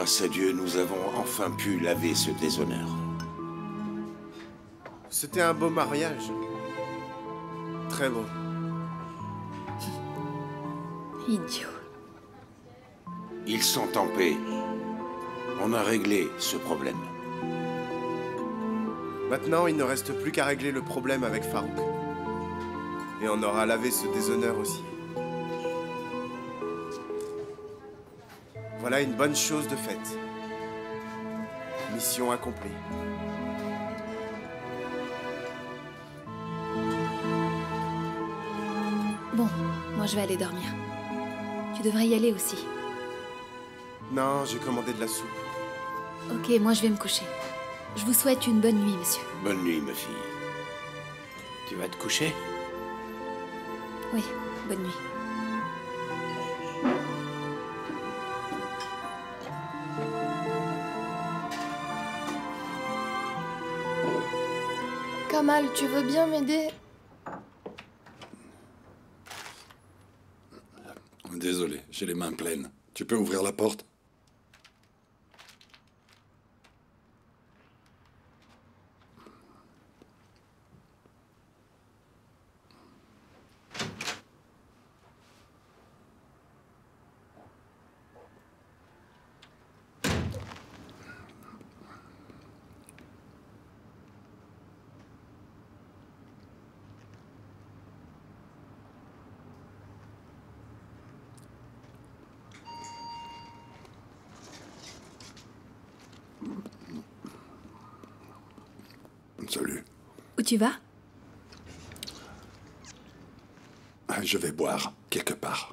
Grâce à Dieu, nous avons enfin pu laver ce déshonneur. C'était un beau mariage. Très beau. Idiot. Ils sont en paix. On a réglé ce problème. Maintenant, il ne reste plus qu'à régler le problème avec Farouk. Et on aura lavé ce déshonneur aussi. Voilà une bonne chose de faite. Mission accomplie. Bon, moi je vais aller dormir. Tu devrais y aller aussi. Non, j'ai commandé de la soupe. Ok, moi je vais me coucher. Je vous souhaite une bonne nuit, monsieur. Bonne nuit, ma fille. Tu vas te coucher? Oui, bonne nuit. Kamal, tu veux bien m'aider? Désolé, j'ai les mains pleines. Tu peux ouvrir la porte? Salut. Où tu vas? Je vais boire, quelque part.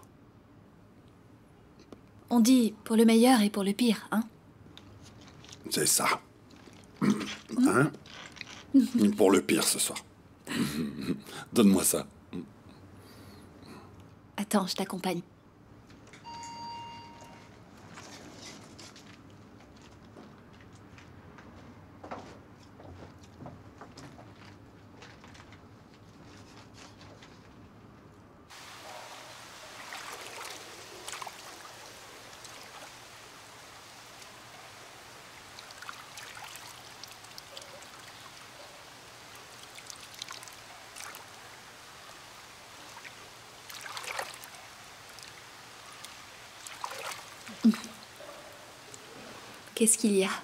On dit pour le meilleur et pour le pire, hein? C'est ça. Hein? Pour le pire ce soir. Donne-moi ça. Attends, je t'accompagne. Qu'est-ce qu'il y a?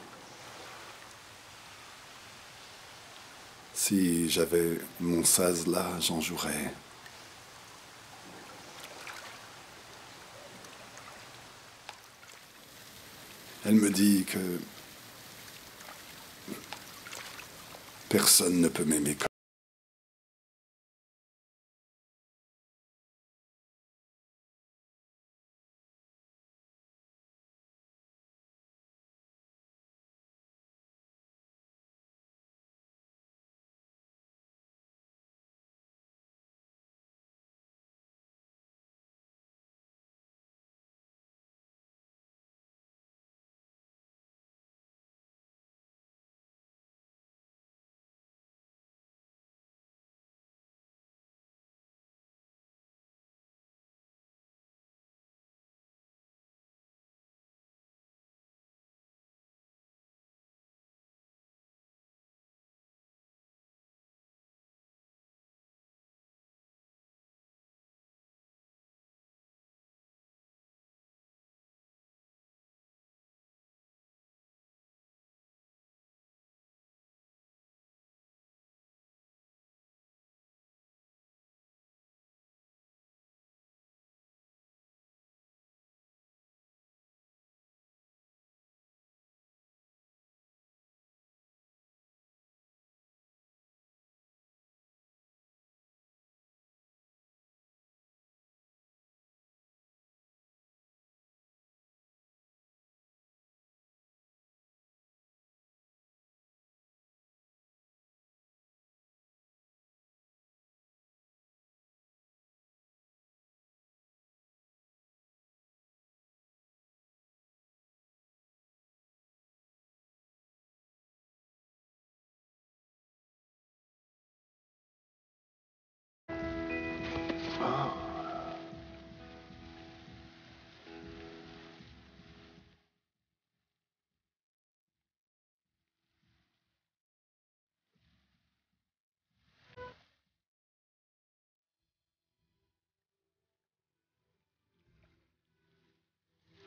Si j'avais mon saz là, j'en jouerais. Elle me dit que personne ne peut m'aimer comme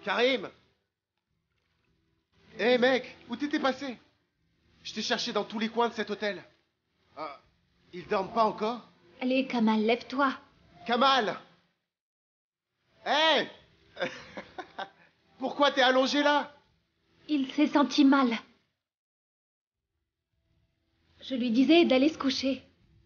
Karim! Hé mec, où t'étais passé? Je t'ai cherché dans tous les coins de cet hôtel. Ah, ils dorment pas encore? Allez, Kamal, lève-toi. Kamal! Hé! Pourquoi t'es allongé là? Il s'est senti mal. Je lui disais d'aller se coucher.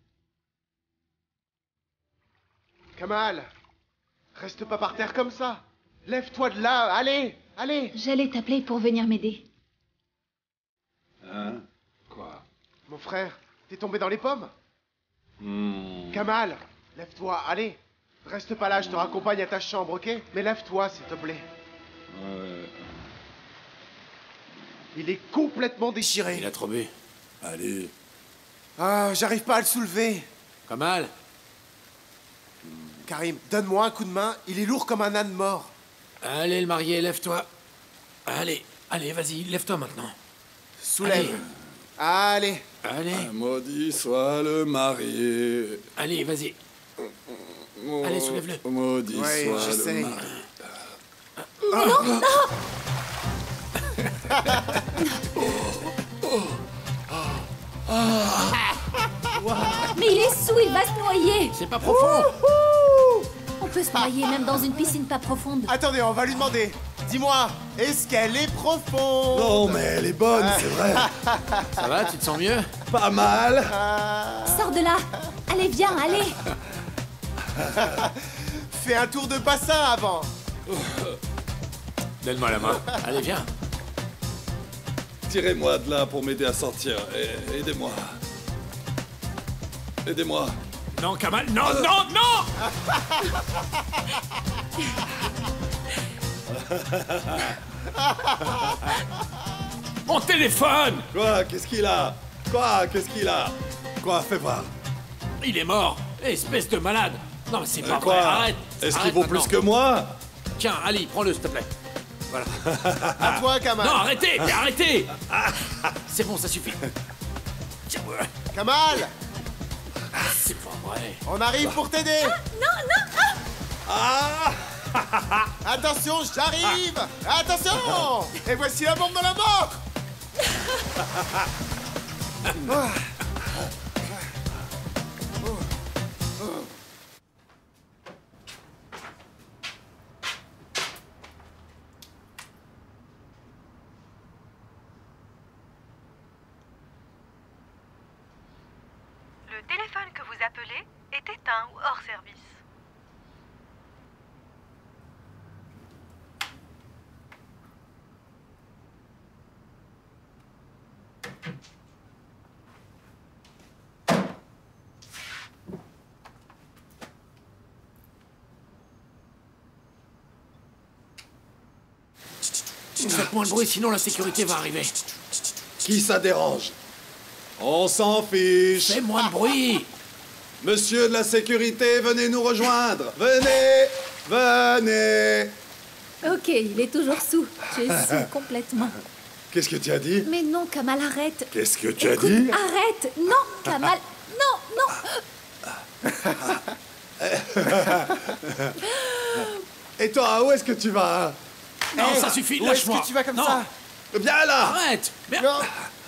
Kamal! Reste pas par terre comme ça! Lève-toi de là, allez! Allez! J'allais t'appeler pour venir m'aider. Hein? Quoi? Mon frère, t'es tombé dans les pommes? Hmm. Kamal! Lève-toi, allez! Reste pas là, je te raccompagne à ta chambre, ok? Mais lève-toi, s'il te plaît. Il est complètement déchiré. Il a trop bu. Allez. Ah, j'arrive pas à le soulever. Kamal? Karim, donne-moi un coup de main, il est lourd comme un âne mort. Allez, le marié, lève-toi. Allez, allez, vas-y, lève-toi maintenant. Soulève. Allez. Allez, Maudit soit le marié. allez, vas-y. Allez, soulève-le. Maudit Ouais, soit j'essaye. le marié. Mais il est sous, il va se noyer. C'est pas profond. On peut se noyer même dans une piscine pas profonde. Attendez, on va lui demander. Dis-moi, est-ce qu'elle est profonde? Non, mais elle est bonne, c'est vrai. Ça va, tu te sens mieux? Pas mal. Sors de là. Allez, viens, allez. Fais un tour de bassin avant. Donne-moi la main. Allez, viens. Tirez-moi de là pour m'aider à sortir. Aidez-moi. Aidez-moi. Non, Kamal, non, non, non! Mon téléphone! Quoi? Qu'est-ce qu'il a? Quoi? Qu'est-ce qu'il a? Quoi? Fais voir. Il est mort! Espèce de malade! Non, mais c'est pas Quoi? vrai, arrête! Est-ce qu'il Arrête vaut maintenant. plus que moi? Tiens, Ali, prends-le, s'il te plaît. Voilà. À toi, Kamal. Non, arrêtez! Mais arrêtez! C'est bon, ça suffit. Tiens, ouais. Kamal, C'est pas vrai. on arrive pour t'aider. Ah! Attention, j'arrive. Attention. Et voici la bombe de la mort. Le téléphone que vous appelez est éteint ou hors service. Faites moins de bruit, sinon la sécurité va arriver. Qui ça dérange? On s'en fiche. Fais moins de bruit! Monsieur de la sécurité, venez nous rejoindre. Venez. Venez. Ok, il est toujours sous. Tu es sous complètement. Qu'est-ce que tu as dit? Mais non, Kamal, arrête. Qu'est-ce que tu as Écoute, dit? arrête. Non, Kamal. Non, non. Et toi, où est-ce que tu vas? Non, Hey, ça suffit, où est-ce lâche-moi! que tu vas comme Non, ça? Viens là. arrête! Merde! Non.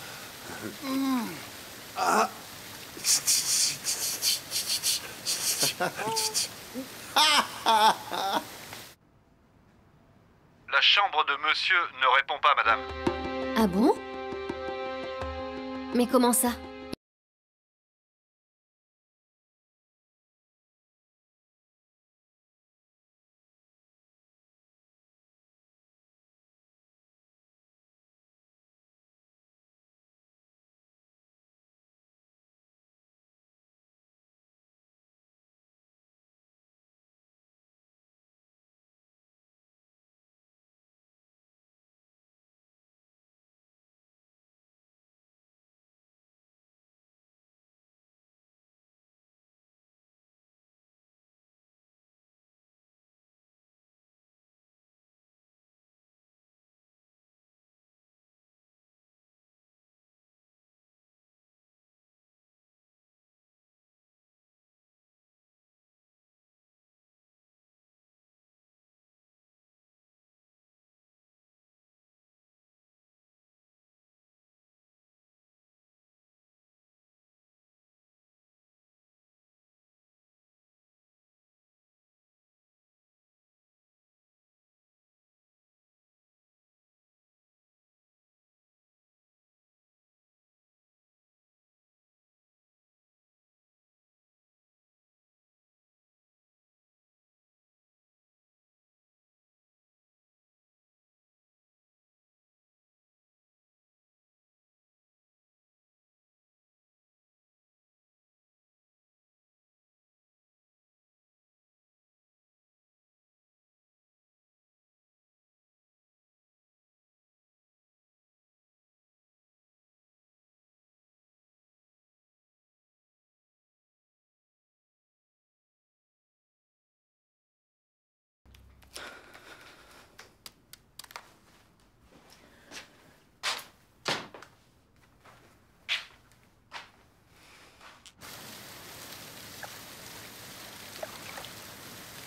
La chambre de monsieur ne répond pas, madame. Ah bon? Mais comment ça?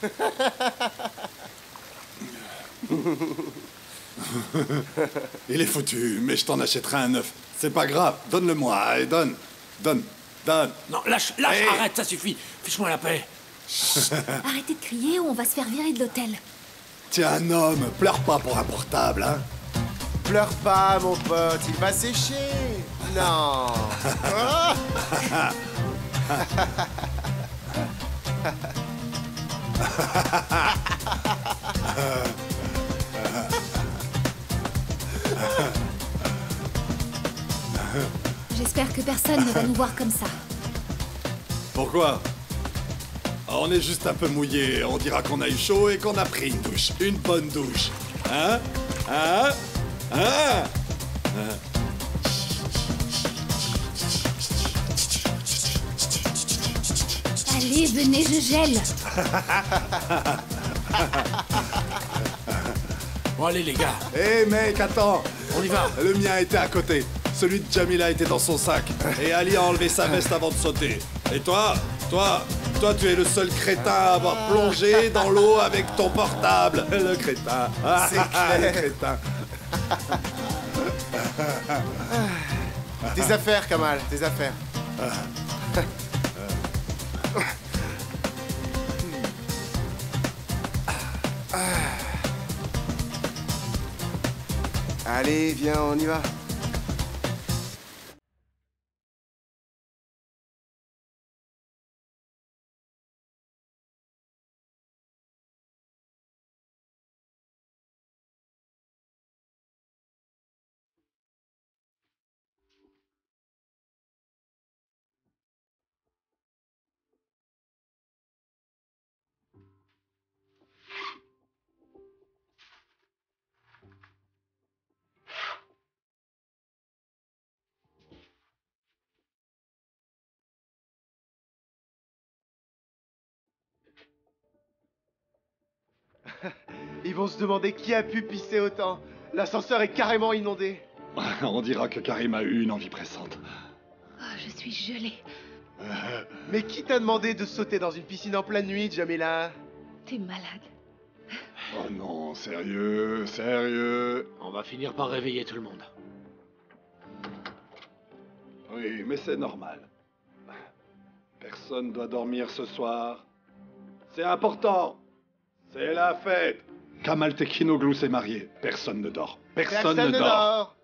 Il est foutu, mais je t'en achèterai un neuf. C'est pas grave, donne-le-moi, allez, donne. Non, lâche, Hey. arrête, ça suffit. Fiche-moi la paix. Arrêtez de crier ou on va se faire virer de l'hôtel. T'es un homme, pleure pas pour un portable, hein. Pleure pas, mon pote, il va sécher. Non. Ah. J'espère que personne ne va nous voir comme ça. Pourquoi? On est juste un peu mouillé, on dira qu'on a eu chaud et qu'on a pris une douche. Une bonne douche. Hein? Allez, venez, je gèle. Bon, allez, les gars, Hé mec, attends. on y va. Le mien était à côté. Celui de Jamila était dans son sac. Et Ali a enlevé sa veste avant de sauter. Et toi, tu es le seul crétin à avoir plongé dans l'eau avec ton portable. Le crétin. C'est clair. Le crétin. Tes affaires, Kamal, tes affaires. Allez, viens, on y va. Ils vont se demander qui a pu pisser autant. L'ascenseur est carrément inondé. On dira que Karim a eu une envie pressante. Oh, je suis gelée. Mais qui t'a demandé de sauter dans une piscine en pleine nuit, Jamila? T'es malade. Oh non, sérieux. On va finir par réveiller tout le monde. Oui, mais c'est normal. Personne doit dormir ce soir. C'est important. C'est la fête. Kamal Tekinoglu s'est marié. Personne ne dort. Personne ne dort.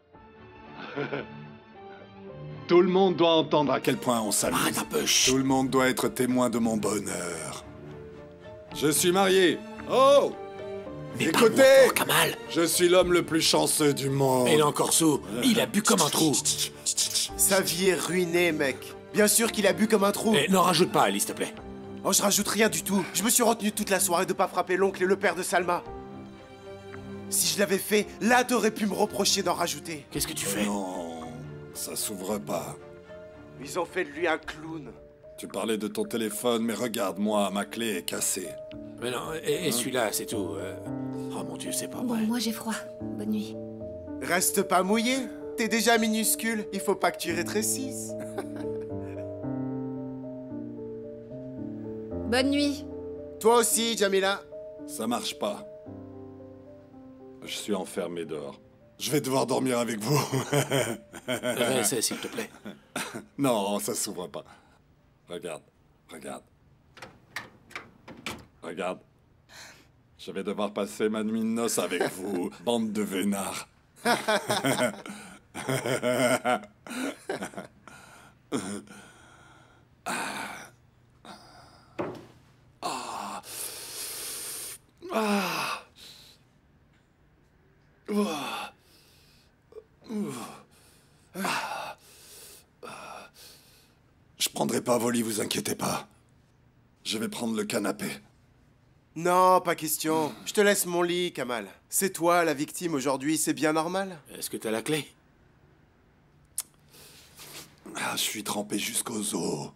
Tout le monde doit entendre à quel point on s'amuse. Arrête un peu, chut. Tout le monde doit être témoin de mon bonheur. Je suis marié. Oh! Mais Écoutez! pas moi, Kamal. Je suis l'homme le plus chanceux du monde. Il est encore sous. Il a bu comme un trou. Sa vie est ruinée, mec. Bien sûr qu'il a bu comme un trou. Et n'en rajoute pas, Ali, s'il te plaît. Oh, je rajoute rien du tout. Je me suis retenu toute la soirée de pas frapper l'oncle et le père de Salma. Si je l'avais fait, là t'aurais pu me reprocher d'en rajouter. Qu'est-ce que tu fais? Non, ça s'ouvre pas. Ils ont fait de lui un clown. Tu parlais de ton téléphone, mais regarde-moi, ma clé est cassée. Mais non, et celui-là, c'est tout. Oh mon Dieu, c'est pas Bon, vrai. moi j'ai froid. Bonne nuit. Reste pas mouillé. T'es déjà minuscule. Il faut pas que tu rétrécisses. Bonne nuit. Toi aussi, Jamila. Ça marche pas. Je suis enfermé dehors. Je vais devoir dormir avec vous. Réessaie, s'il te plaît. Non, ça s'ouvre pas. Regarde. Je vais devoir passer ma nuit de noces avec vous, bande de vénards. Je prendrai pas vos lits, vous inquiétez pas. Je vais prendre le canapé. Non, pas question. Je te laisse mon lit, Kamal. C'est toi la victime aujourd'hui, c'est bien normal. Est-ce que t'as la clé? Ah, je suis trempé jusqu'aux os.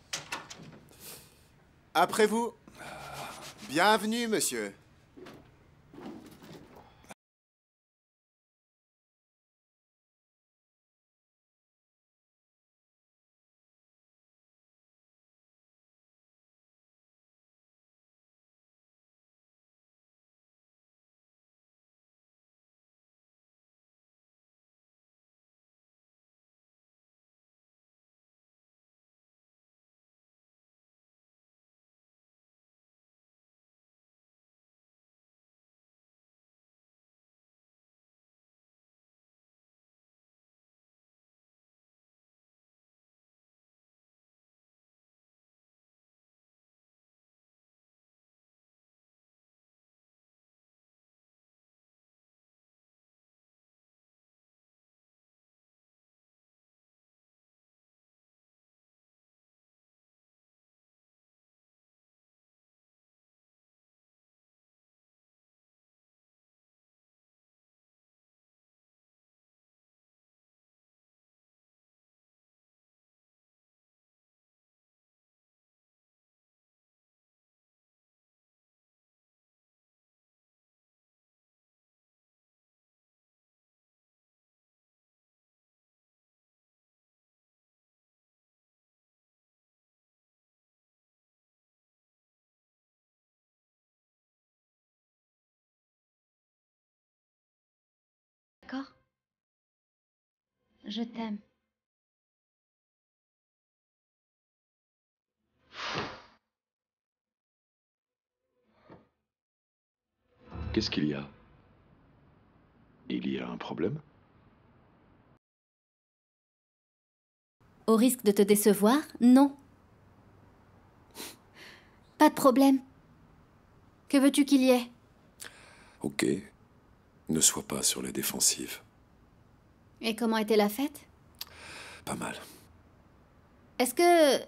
Après vous. Bienvenue, monsieur. Je t'aime. Qu'est-ce qu'il y a? Il y a un problème? Au risque de te décevoir, non. Pas de problème. Que veux-tu qu'il y ait? Ok. Ne sois pas sur les défensives. Et comment était la fête? Pas mal. Est-ce que...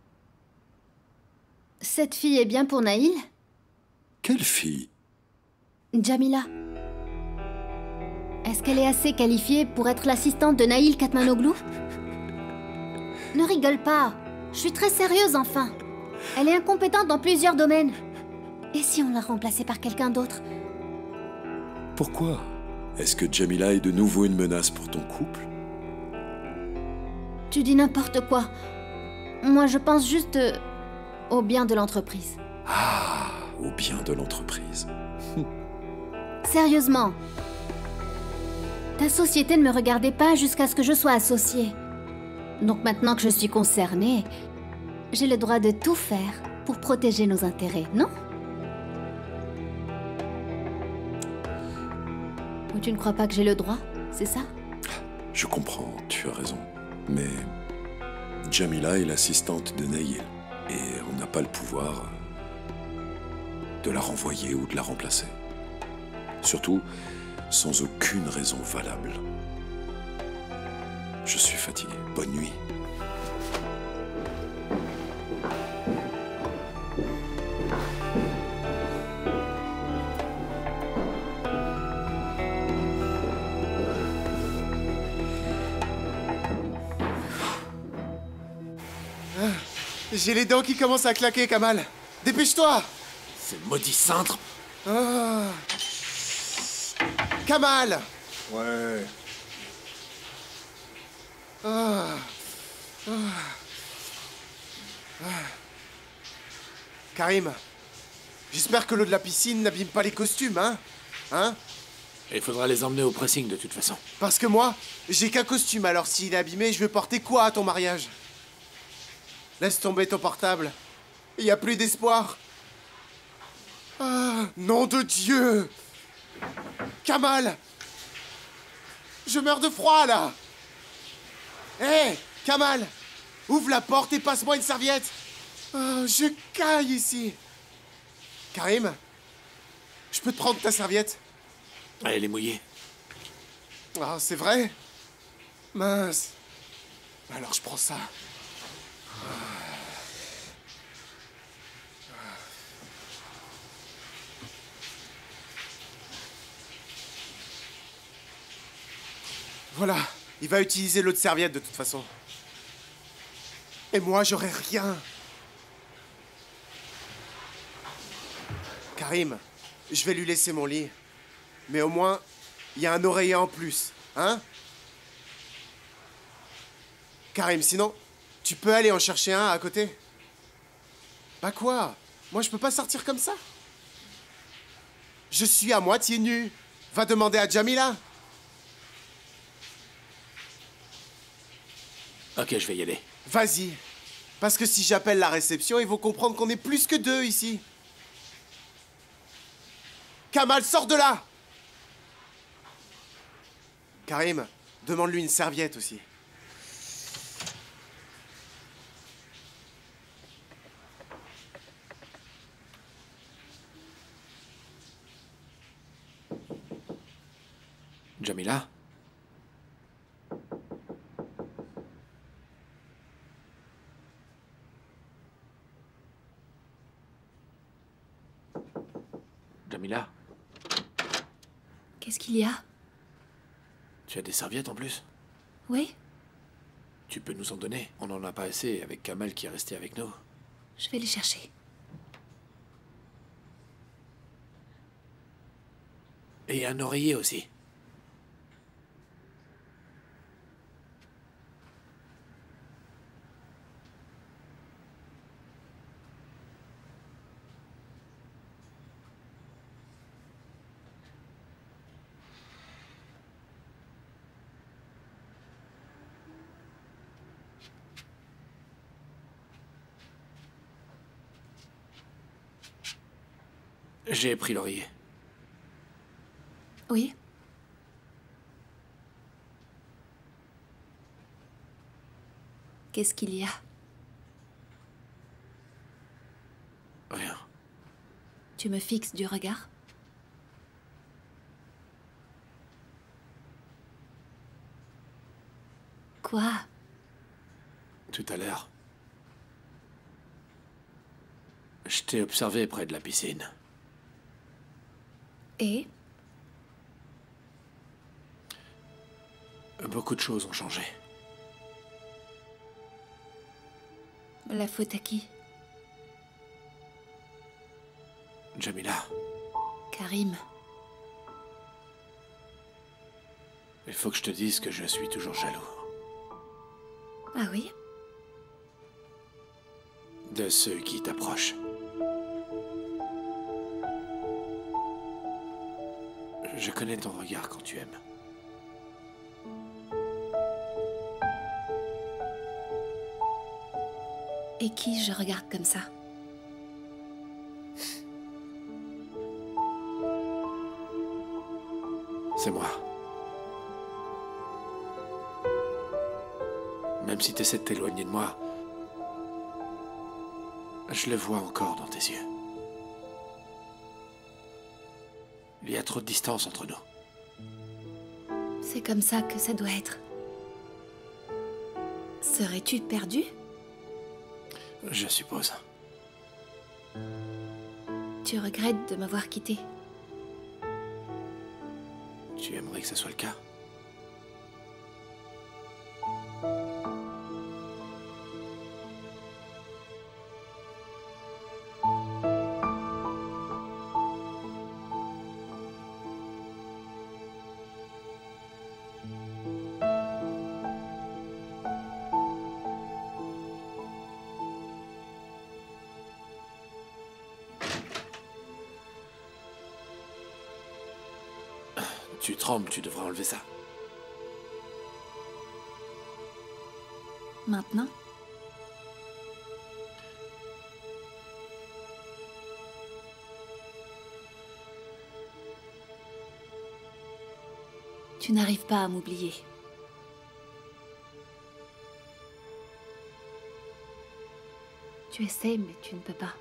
cette fille est bien pour Naïl? Quelle fille? Jamila. Est-ce qu'elle est assez qualifiée pour être l'assistante de Naïl Katmanoglou? Ne rigole pas. Je suis très sérieuse, enfin. Elle est incompétente dans plusieurs domaines. Et si on l'a remplacée par quelqu'un d'autre? Pourquoi? Est-ce que Jamila est de nouveau une menace pour ton couple? Tu dis n'importe quoi. Moi, je pense juste au bien de l'entreprise. Ah, au bien de l'entreprise. Sérieusement. Ta société ne me regardait pas jusqu'à ce que je sois associée. Donc maintenant que je suis concernée, j'ai le droit de tout faire pour protéger nos intérêts, non? Ou tu ne crois pas que j'ai le droit, c'est ça? Je comprends, tu as raison. Mais Jamila est l'assistante de Naïl. Et on n'a pas le pouvoir de la renvoyer ou de la remplacer. Surtout, sans aucune raison valable. Je suis fatigué. Bonne nuit. J'ai les dents qui commencent à claquer, Kamal. Dépêche-toi! Ce maudit cintre. Ah. Kamal! Ouais. Ah. Ah. Ah. Karim, j'espère que l'eau de la piscine n'abîme pas les costumes, hein? Hein? Il faudra les emmener au pressing de toute façon. Parce que moi, j'ai qu'un costume, alors s'il est abîmé, je vais porter quoi à ton mariage? Laisse tomber ton portable. Il n'y a plus d'espoir. Ah, nom de Dieu! Kamal! Je meurs de froid, là! Hé, Kamal! Ouvre la porte et passe-moi une serviette! Oh, je caille ici! Karim? Je peux te prendre ta serviette? Elle est mouillée. Ah, c'est vrai? Mince. Alors je prends ça. Voilà, il va utiliser l'autre serviette de toute façon. Et moi, j'aurai rien. Karim, je vais lui laisser mon lit. Mais au moins, il y a un oreiller en plus, hein? Karim, sinon, tu peux aller en chercher un à côté? Bah quoi? Moi, je peux pas sortir comme ça. Je suis à moitié nu. Va demander à Jamila. Ok, je vais y aller. Vas-y. Parce que si j'appelle la réception, ils vont comprendre qu'on est plus que deux ici. Kamal, sors de là! Karim, demande-lui une serviette aussi. Jamila? Jamila? Qu'est-ce qu'il y a? Tu as des serviettes en plus? Oui? Tu peux nous en donner? On n'en a pas assez avec Kamal qui est resté avec nous. Je vais les chercher. Et un oreiller aussi. J'ai pris l'oreiller. Oui. Qu'est-ce qu'il y a? Rien. Tu me fixes du regard? Quoi? Tout à l'heure. Je t'ai observé près de la piscine. Et? Beaucoup de choses ont changé. La faute à qui? Jamila, Karim. il faut que je te dise que je suis toujours jaloux. Ah oui? De ceux qui t'approchent. Je connais ton regard quand tu aimes. Et qui je regarde comme ça? C'est moi. Même si tu essaies de t'éloigner de moi, je le vois encore dans tes yeux. Il y a trop de distance entre nous. C'est comme ça que ça doit être. Serais-tu perdu? Je suppose. Tu regrettes de m'avoir quitté? Tu aimerais que ça soit le cas? Tu trembles, tu devrais enlever ça. Maintenant? Tu n'arrives pas à m'oublier. Tu essaies, mais tu ne peux pas.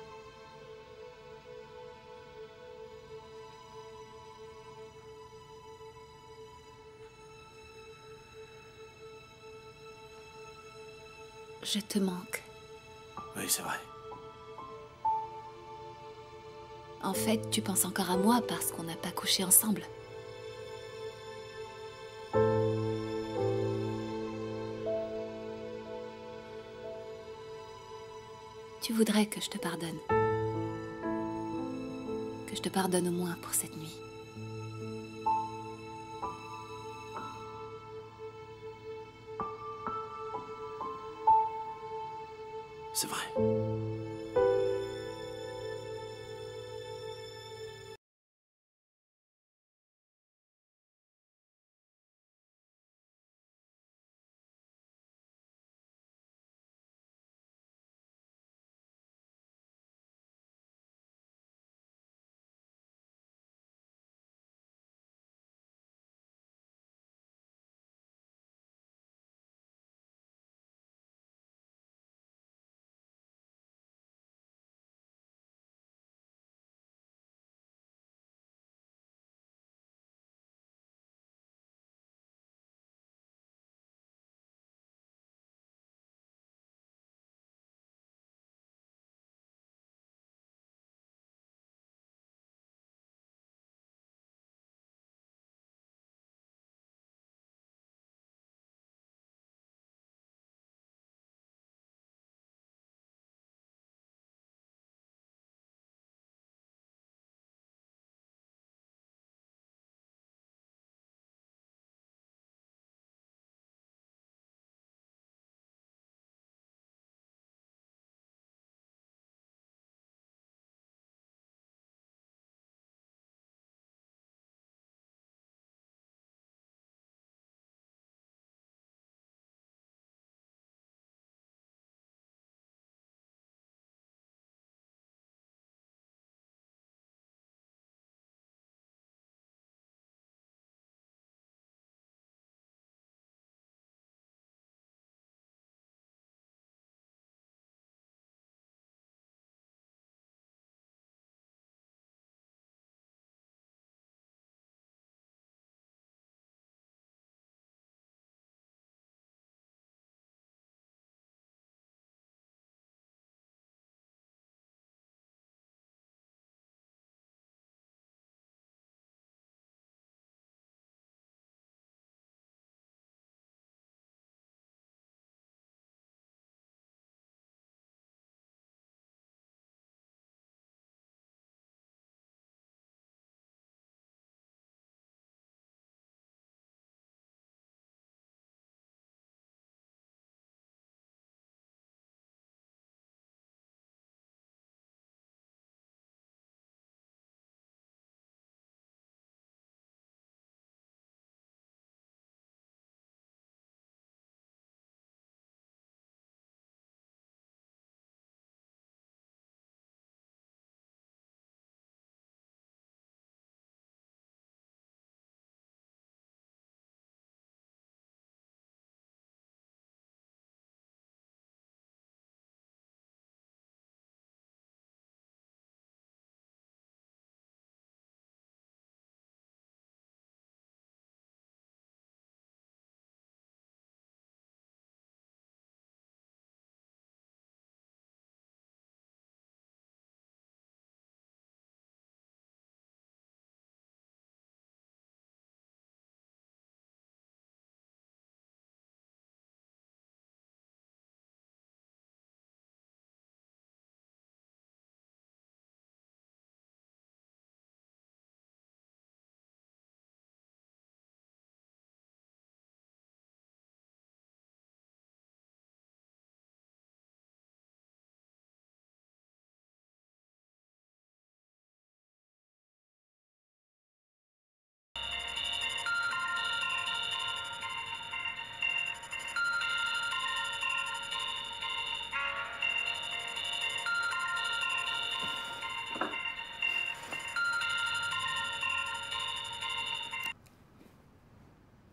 Je te manque. Oui, c'est vrai. En fait, tu penses encore à moi parce qu'on n'a pas couché ensemble. Tu voudrais que je te pardonne. Que je te pardonne au moins pour cette nuit. C'est vrai.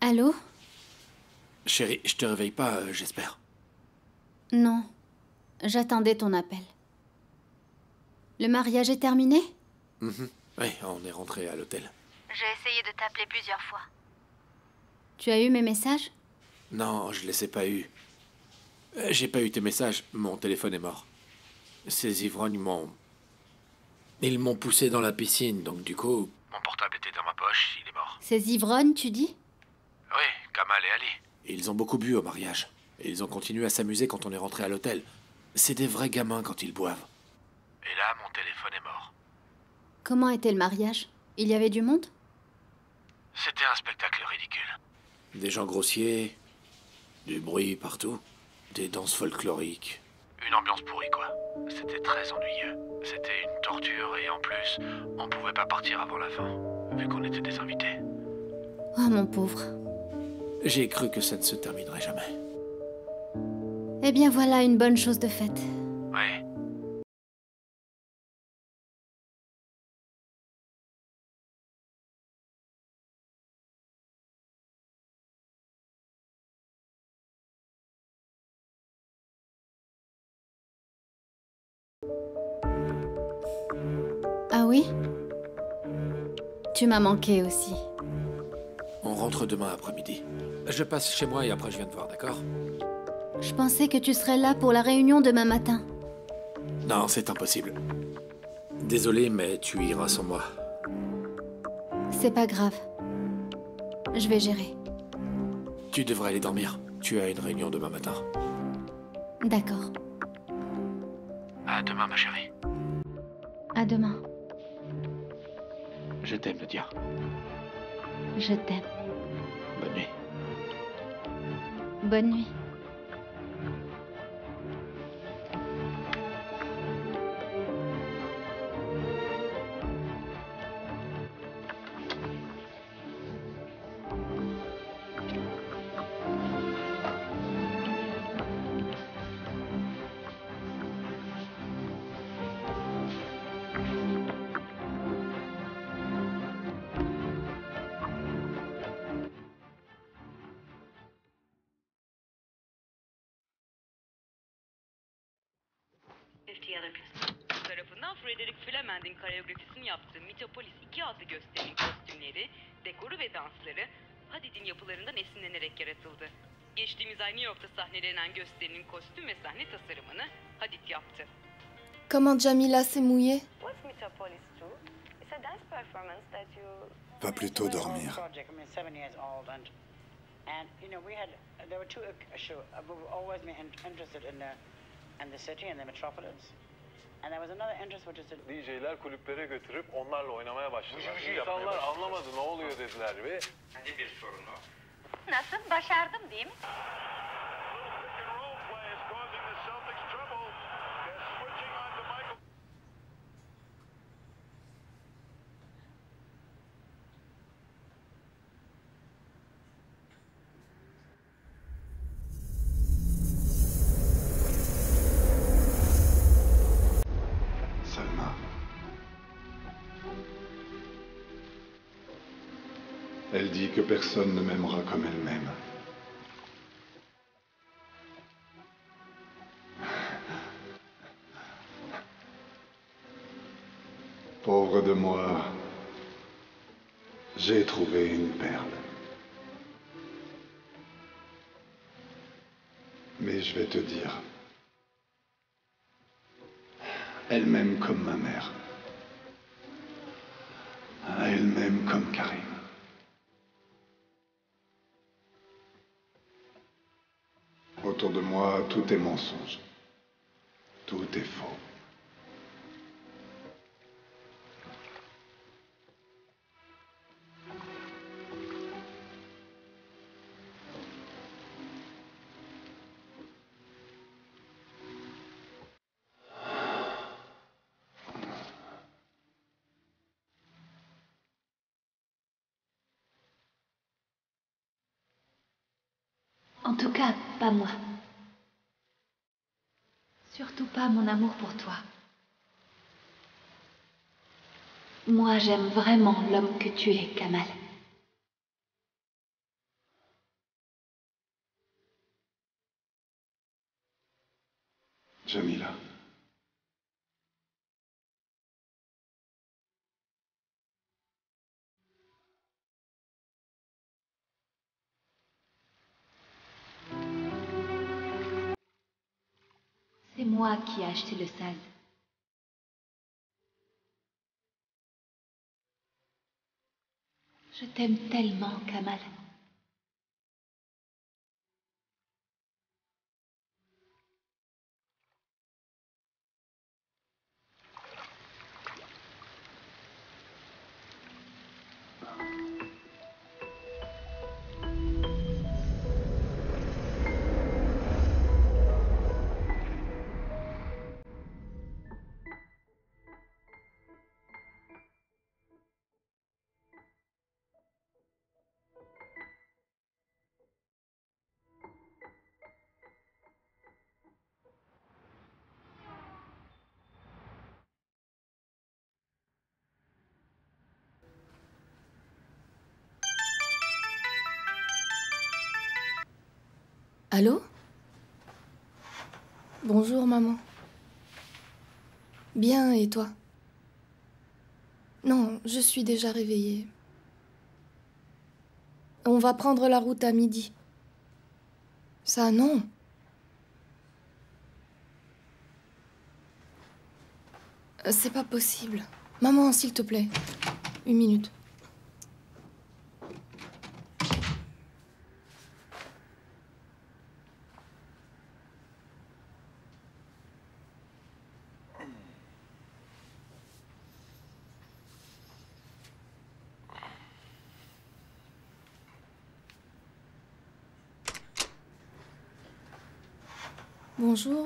Allô? Chérie, je te réveille pas, j'espère. Non. J'attendais ton appel. Le mariage est terminé? Oui, on est rentré à l'hôtel. J'ai essayé de t'appeler plusieurs fois. Tu as eu mes messages? Non, je les ai pas eus. J'ai pas eu tes messages, mon téléphone est mort. Ces ivrognes m'ont... Ils m'ont poussé dans la piscine, donc du coup... Mon portable était dans ma poche, il est mort. Ces ivrognes, tu dis? Oui, Kamal et Ali. Ils ont beaucoup bu au mariage. Et ils ont continué à s'amuser quand on est rentré à l'hôtel. C'est des vrais gamins quand ils boivent. Et là, mon téléphone est mort. Comment était le mariage? Il y avait du monde? C'était un spectacle ridicule. Des gens grossiers, du bruit partout, des danses folkloriques. Une ambiance pourrie, quoi. C'était très ennuyeux. C'était une torture et en plus, on pouvait pas partir avant la fin, vu qu'on était des invités. Oh, mon pauvre. J'ai cru que ça ne se terminerait jamais. Eh bien, voilà une bonne chose de faite. Ouais. Ah oui? Tu m'as manqué aussi. On rentre demain après-midi. Je passe chez moi et après je viens te voir, d'accord? Je pensais que tu serais là pour la réunion demain matin. Non, c'est impossible. Désolé, mais tu iras sans moi. C'est pas grave. Je vais gérer. Tu devrais aller dormir. Tu as une réunion demain matin. D'accord. À demain, ma chérie. À demain. Je t'aime, Nadia. Je t'aime. Bonne nuit. Bonne nuit. Tarafından Frederick Flaman'in koreografisini yaptığı Metropolis 2 adlı gösterinin kostümleri, dekoru ve dansları Hadid'in yapılarından esinlenerek yaratıldı. Geçtiğimiz ay New York'ta sahnelenen gösterinin kostüm ve sahne tasarımını Hadid yaptı. Comment Jamila s'est mouillée? What's Metropolis 2? It's a dance performance that you... Va plutôt dormir. Project, I mean, 7 years old, and you know, there were two shows. We were always interested in the city and the metropolis. And there was another interest which is DJ'ler kulüplere götürüp onlarla oynamaya başladılar. İnsanlar anlamadı, ne oluyor dediler ve... Kendi bir sorunu. Nasıl? Başardım değil mi? Elle dit que personne ne m'aimera comme elle m'aime. Pauvre de moi, j'ai trouvé une perle. Mais je vais te dire, elle m'aime comme ma mère. Elle m'aime comme Karim. Autour de moi, tout est mensonge. Tout est faux. En tout cas, pas moi. Surtout pas mon amour pour toi. Moi, j'aime vraiment l'homme que tu es, Kamal. Jamila. C'est moi qui ai acheté le sas. Je t'aime tellement, Kamal. Allô? Bonjour, maman. Bien, et toi? Non, je suis déjà réveillée. On va prendre la route à midi. Ça, non. C'est pas possible. Maman, s'il te plaît. 1 minute. Bonjour.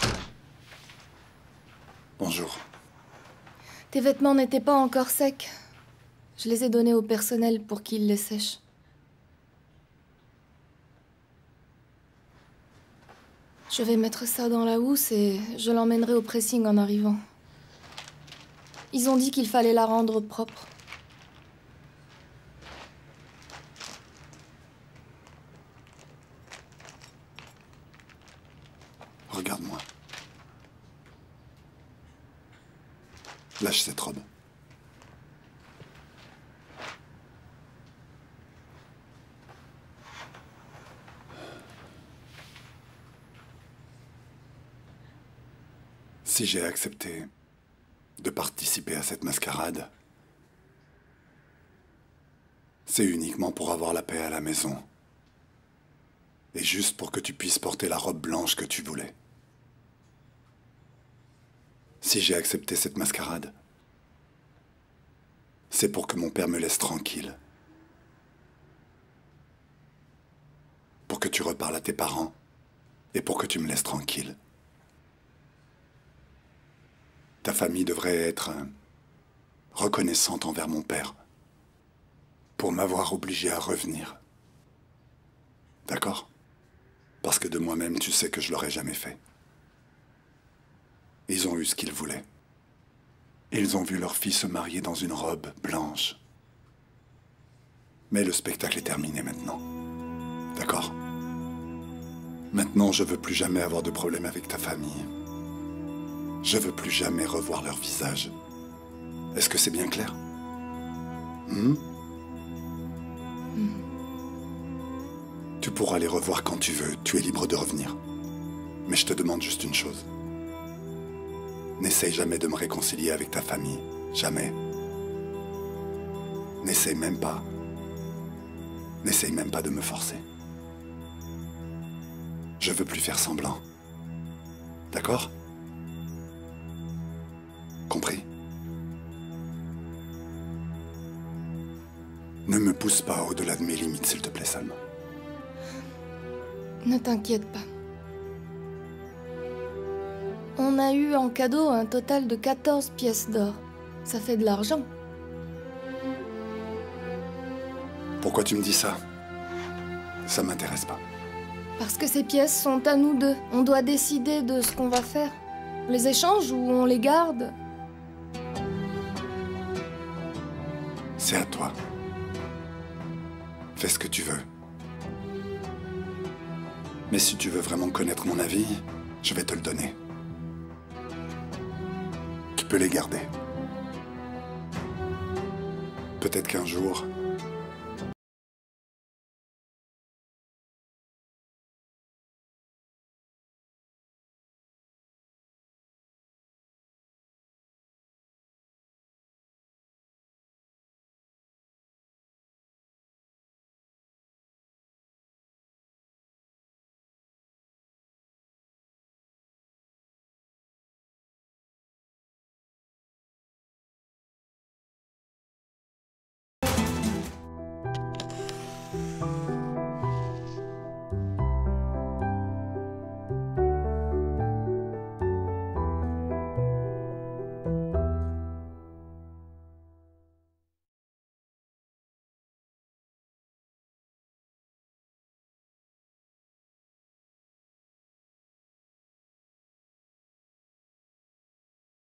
Bonjour. Tes vêtements n'étaient pas encore secs. Je les ai donnés au personnel pour qu'ils les sèchent. Je vais mettre ça dans la housse et je l'emmènerai au pressing en arrivant. Ils ont dit qu'il fallait la rendre propre. Regarde-moi. Lâche cette robe. Si j'ai accepté de participer à cette mascarade, c'est uniquement pour avoir la paix à la maison. Et juste pour que tu puisses porter la robe blanche que tu voulais. Si j'ai accepté cette mascarade, c'est pour que mon père me laisse tranquille. Pour que tu reparles à tes parents et pour que tu me laisses tranquille. Ta famille devrait être reconnaissante envers mon père pour m'avoir obligé à revenir. D'accord ? Parce que de moi-même, tu sais que je l'aurais jamais fait. Ils ont eu ce qu'ils voulaient. Ils ont vu leur fille se marier dans une robe blanche. Mais le spectacle est terminé maintenant. D'accord ? Maintenant, je veux plus jamais avoir de problème avec ta famille. Je veux plus jamais revoir leur visage. Est-ce que c'est bien clair ? Tu pourras les revoir quand tu veux, tu es libre de revenir. Mais je te demande juste une chose. N'essaye jamais de me réconcilier avec ta famille. Jamais. N'essaye même pas. N'essaye même pas de me forcer. Je veux plus faire semblant. D'accord ? Compris ? Ne me pousse pas au-delà de mes limites, s'il te plaît, Salma. Ne t'inquiète pas. On a eu en cadeau un total de 14 pièces d'or. Ça fait de l'argent. Pourquoi tu me dis ça ? Ça m'intéresse pas. Parce que ces pièces sont à nous deux. On doit décider de ce qu'on va faire. On les échange ou on les garde ? C'est à toi. Fais ce que tu veux. Mais si tu veux vraiment connaître mon avis, je vais te le donner. peux les garder. Peut-être qu'un jour,